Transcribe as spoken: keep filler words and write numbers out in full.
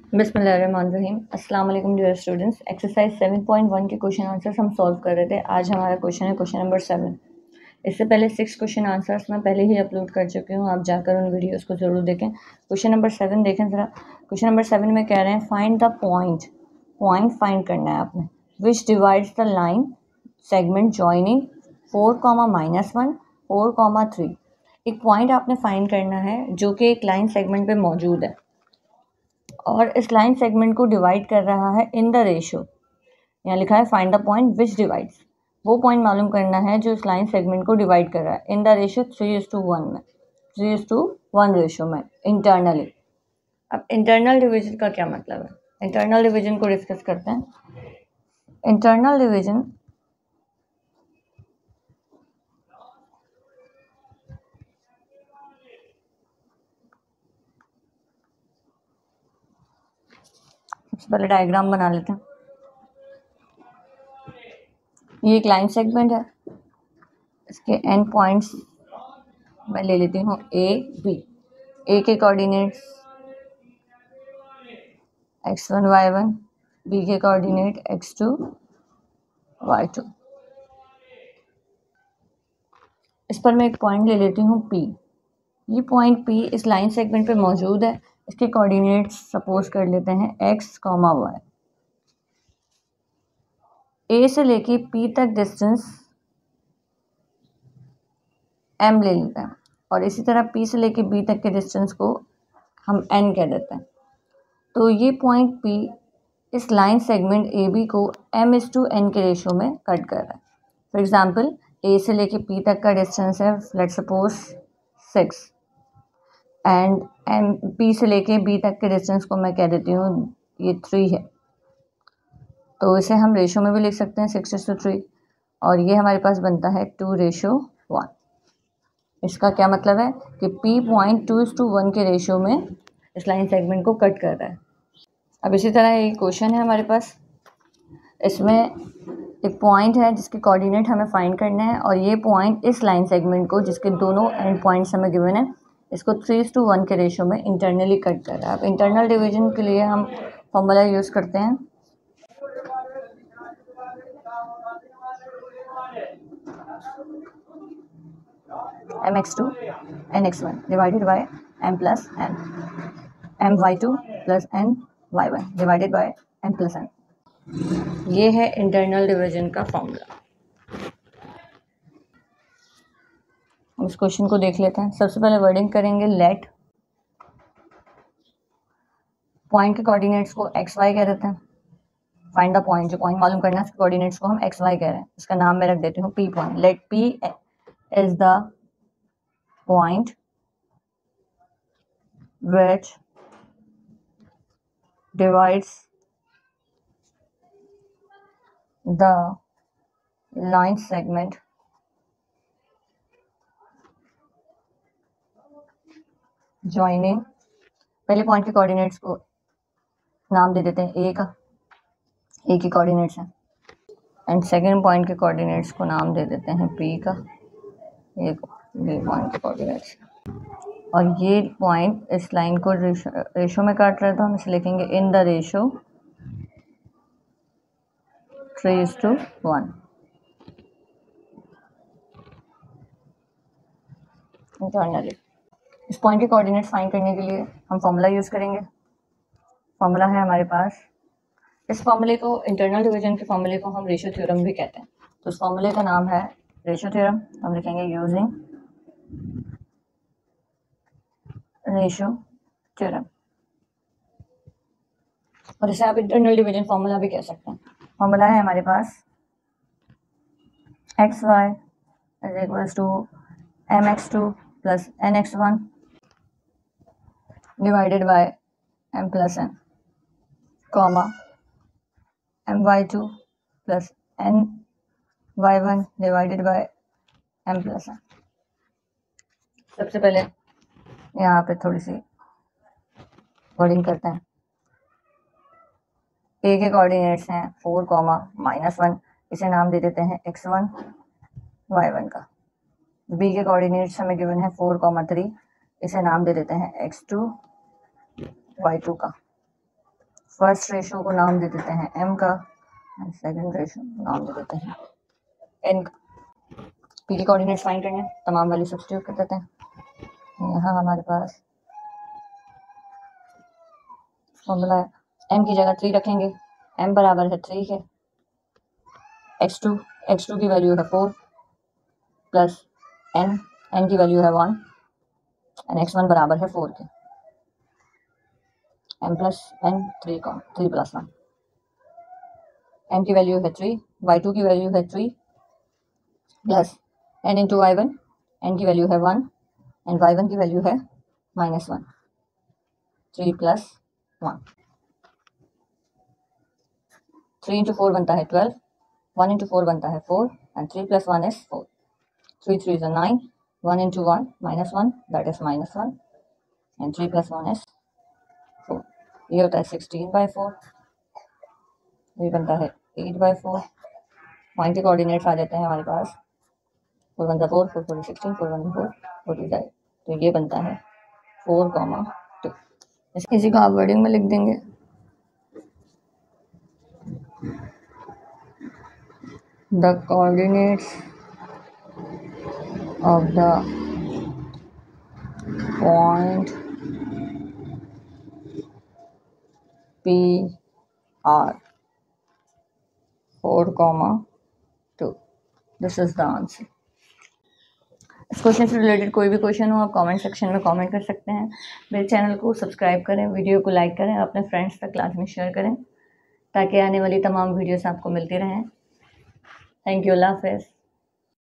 बिस्मिल्लाहिर्रहमानिर्रहीम। अस्सलाम वालेकुम dear students. Exercise seven point one के क्वेश्चन आंसर्स हम सॉल्व कर रहे थे। आज हमारा क्वेश्चन है क्वेश्चन नंबर सेवन। इससे पहले सिक्स क्वेश्चन आंसर्स मैं पहले ही अपलोड कर चुकी हूँ, आप जाकर उन वीडियोस को ज़रूर देखें। क्वेश्चन नंबर सेवन देखें ज़रा। क्वेश्चन नंबर सेवन में कह रहे हैं find the point, point find करना है आपने, which divides the line segment joining four comma minus one four comma three. एक पॉइंट आपने फाइंड करना है जो कि एक लाइन सेगमेंट पे मौजूद है और इस लाइन सेगमेंट को डिवाइड कर रहा है इन द रेशियो। यहाँ लिखा है find the point which divides, वो पॉइंट मालूम करना है जो इस लाइन सेगमेंट को डिवाइड कर रहा है in the ratio three is to one में, three is to one ratio में इंटरनली। अब इंटरनल डिवीजन का क्या मतलब है, इंटरनल डिवीजन को डिस्कस करते हैं। इंटरनल डिवीजन सबसे पहले डायग्राम बना लेते हैं। ये एक लाइन सेगमेंट है, इसके एंड पॉइंट्स मैं ले लेती हूँ ए बी। ए के coordinates x one y one, B के coordinate x two y two. इस पर मैं एक पॉइंट ले लेती हूँ पी। ये पॉइंट पी इस लाइन सेगमेंट पे मौजूद है। इसके कोऑर्डिनेट्स सपोज कर लेते हैं एक्स कॉमा वाई। ए से लेके पी तक डिस्टेंस एम ले लेते हैं और इसी तरह पी से लेके बी तक के डिस्टेंस को हम एन कह देते हैं। तो ये पॉइंट पी इस लाइन सेगमेंट ए बी को एम इज टू एन के रेशियो में कट कर रहा है। फॉर एग्जाम्पल ए से लेके पी तक का डिस्टेंस है let's suppose six and M P से लेके बी तक के डिस्टेंस को मैं कह देती हूँ ये थ्री है। तो इसे हम रेशियो में भी लिख सकते हैं सिक्स इज टू थ्री और ये हमारे पास बनता है टू रेशियो वन। इसका क्या मतलब है कि P point two is to one के रेशियो में इस लाइन सेगमेंट को कट कर रहा है। अब इसी तरह एक क्वेश्चन है हमारे पास, इसमें एक पॉइंट है जिसके कोऑर्डिनेट हमें फाइंड करना है और ये पॉइंट इस लाइन सेगमेंट को जिसके दोनों एंड पॉइंट्स हमें गिवन है इसको थ्री टू वन के रेशियो में इंटरनली कट कर रहा है। अब इंटरनल डिवीजन के लिए हम फॉर्मूला यूज़ करते हैं M x two N x one divided by M plus N, M y two plus N y one divided by M plus N. ये है इंटरनल डिवीजन का फॉर्मूला। हम इस क्वेश्चन को देख लेते हैं। सबसे पहले वर्डिंग करेंगे लेट पॉइंट के कोऑर्डिनेट्स को एक्स वाई कह देते हैं। फाइंड द पॉइंट, जो पॉइंट मालूम करना है उसके कोऑर्डिनेट्स को हम एक्स वाई कह रहे हैं। इसका नाम मैं रख देती हूँ P point. Let P is the point which divides the line segment joining, पहले पॉइंट के कोऑर्डिनेट्स को नाम दे देते हैं ए का, ए के कोऑर्डिनेट्स हैं, एंड सेकंड पॉइंट के कोऑर्डिनेट्स को नाम दे देते हैं पी का, ए बी पॉइंट के कोऑर्डिनेट्स। और ये पॉइंट इस लाइन को रेशो में काट रहा है तो हम इसे लिखेंगे in the ratio three is to one internally. इस पॉइंट के कोऑर्डिनेट फाइंड करने के लिए हम फॉर्मूला यूज़ करेंगे। फॉर्मूला है हमारे पास, इस फॉर्मूले को इंटरनल डिवीजन के फॉर्मूले को हम रेशियो थ्योरम भी कहते हैं। तो इस फॉर्मूले का नाम है रेशियो थ्योरम। हम लिखेंगे यूजिंग रेशियो थ्योरम और इसे आप इंटरनल डिवीजन फॉर्मूला भी कह सकते हैं। फॉर्मूला है हमारे पास x y is equals to M x two plus N x one divided by M plus N comma M y two plus N y one divided by M plus N. सबसे पहले यहाँ पे थोड़ी सी wording करते हैं। ए के coordinates हैं four comma minus one, इसे नाम दे देते हैं एक्स वन वाई वन का। बी के कोऑर्डिनेट्स हमें गिवन है फोर कॉमा थ्री, इसे नाम दे देते हैं एक्स टू वाई टू का। फर्स्ट रेशो को नाम दे देते हैं एम का, एंड सेकंड रेशो को नाम दे देते हैं एन का। पी के कोऑर्डिनेट्स फाइंड करने, तमाम वैल्यू सब्स्टिट्यूट कर देते हैं। यहाँ हमारे पास फॉर्मूला है, एम की जगह थ्री रखेंगे, एम बराबर है थ्री के, एक्स टू एक्स टू की वैल्यू है फोर प्लस एन, एन की वैल्यू है वन, एंड एक्स वन बराबर है फोर के, एम प्लस एन थ्री का थ्री प्लस वन। एम की वैल्यू है थ्री, वाई टू की वैल्यू है three plus N into y one, N की वैल्यू है वन एंड वाई वन की वैल्यू है minus one, three plus one. Three into four बनता है ट्वेल्व, वन इंटू फोर बनता है four and three plus one is four, three three is nine, one into one minus one that is minus one and three plus one is four. ये होता है sixteen by four, ये बनता है eight by four. Point के coordinates आ जाते हैं हमारे पास, फोर वन ज़ा four, four four sixteen, four one four, four two ज़ा, तो ये बनता है फोर कॉमा टू। इसी को आप वर्डिंग में लिख देंगे, the coordinates of the point P are four comma two. This is the answer. इस क्वेश्चन से रिलेटेड कोई भी क्वेश्चन हो आप कमेंट सेक्शन में कमेंट कर सकते हैं। मेरे चैनल को सब्सक्राइब करें, वीडियो को लाइक करें, अपने फ्रेंड्स तक क्लास में शेयर करें ताकि आने वाली तमाम वीडियोस आपको मिलती रहें। थैंक यू, अल्लाह हाफ़िज़।